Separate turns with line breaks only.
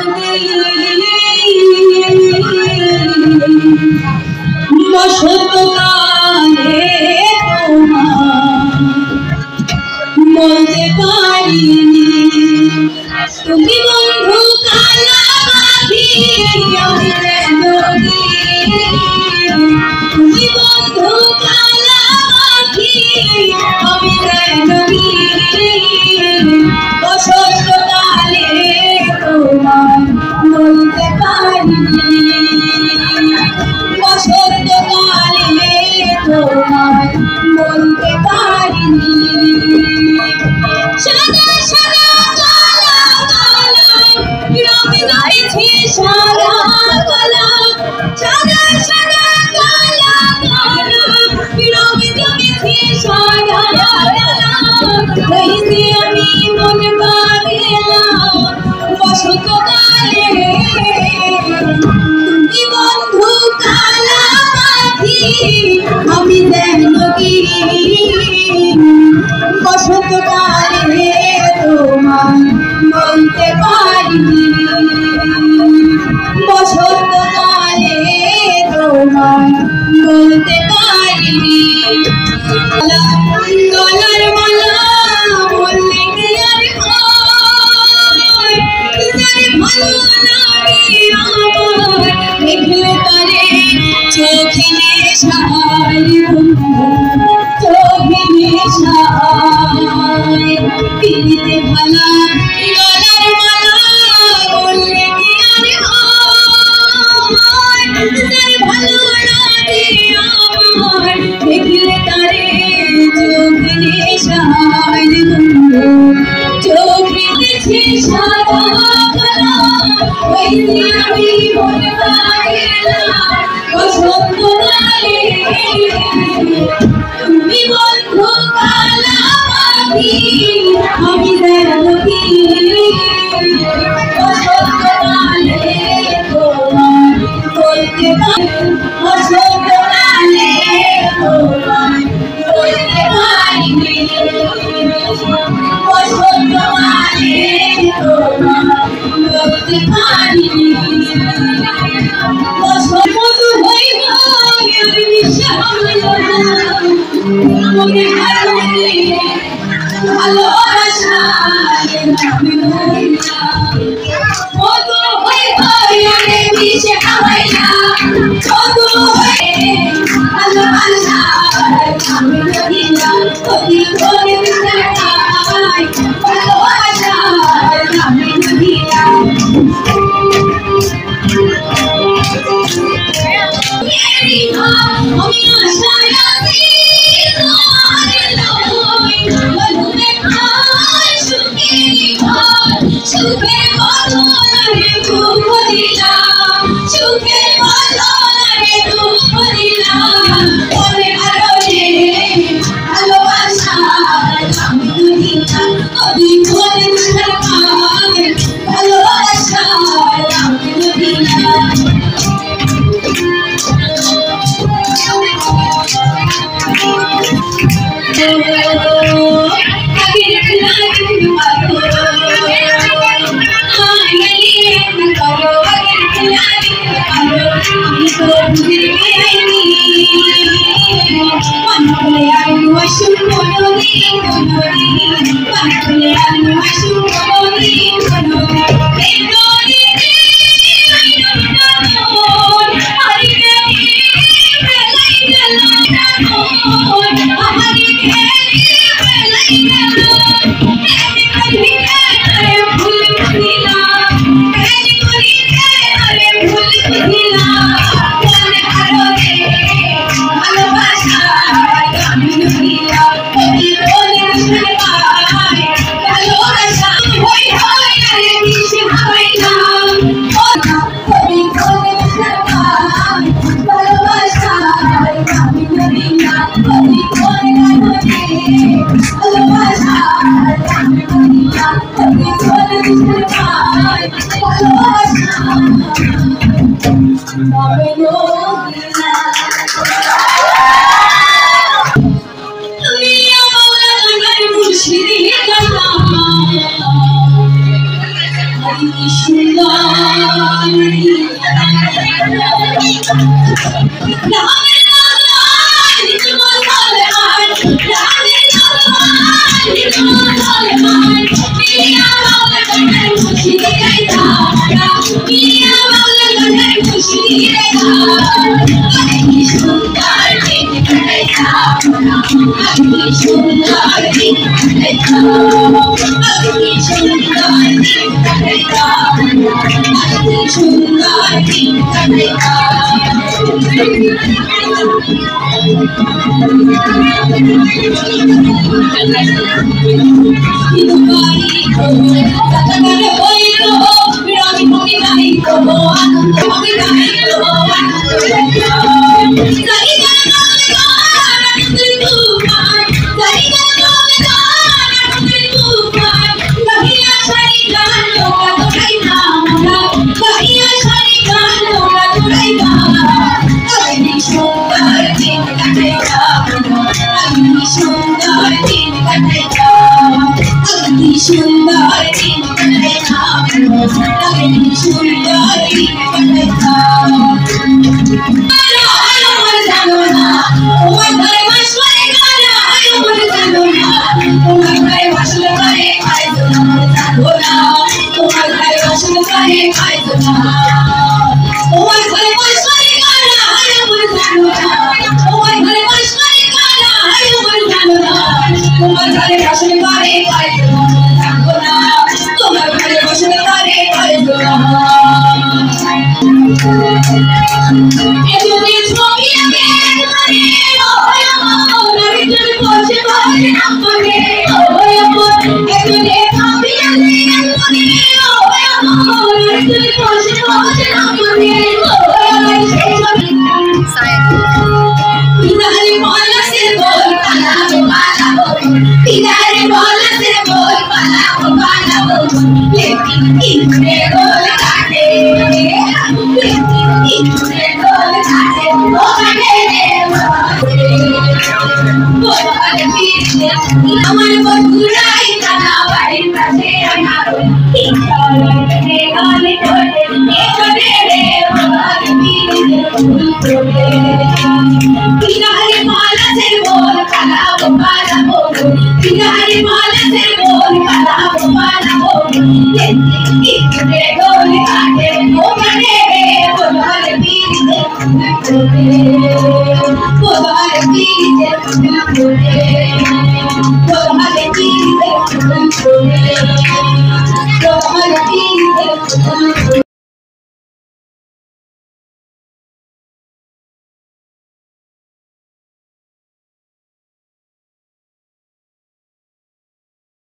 বসন্তকালে বলতে পারিনি তুমি বন্ধু কালা পাখি তুমি বন্ধু কালা পাখি আমি নদী বসন্তকালে তোমার বলতে পারিনি বসন্তকালে তোমার বলতে পারিনি সাদা সাদা কালা কালা রং গাইছে সাদা কালা সাদা সাদা কালা কালা রং গাইছে সাদা কালা হইতে আমি মন পাগলাম বসন্তকালে তুমি বন্ধু কালা পাখি আমি নদী বসন্তকালে তোমার বলতে পারিনি বসন্তকালে তোমার বলতে পারিনি গলার মালা বললে কি আর হয় ভালো লাগে আমার দেখলে তারে চোখে নেশায় চোখে নেশায় পিড়িতে ভালা গলার মালা বললে কি আর হয় ভালো লাগে আমার দেখলে তারে চোখে নেশায় চোখে দেখে সাদা কালা হইতে আমি মন পাগলাম বসন্তকালে তুমি বন্ধু কালা পাখি আমি নদী বসন্তকালে তোমার বলতে পারিনি বসন্তকালে তোমার বলতে পারিনি বসন্তকালে তোমার বলতে পারিনি বসন্ত হইব আমি মনে ভালোবাসা কত হইব আমি মিশে খাওয়াইলা কত ভালোবাসা আমি নদীলা কতি করে মিশাই ভালোবাসা আমি নদীলা আমি আশায় আছি তোমার লই মধুরে খাই সুখের বদলে তুমি দিলাম সুখের বদলে তুমি দিলাম ওরে আলোরে ভালোবাসা আমি দিলাম কবি করে সরকার ভালোবাসা আমি দিলাম সুন্দর Pinari mala se bol, pala pala bol,